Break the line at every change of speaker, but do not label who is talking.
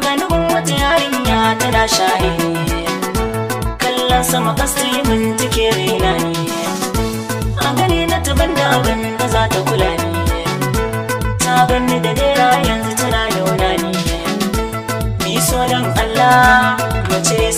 ganin wata yarinya tana shaye kallon sama kasti mun take raina ne a gani na taban da abin da za ta kula ni ta ganni da dera yanzu tana yauna ni mi so dan Allah mace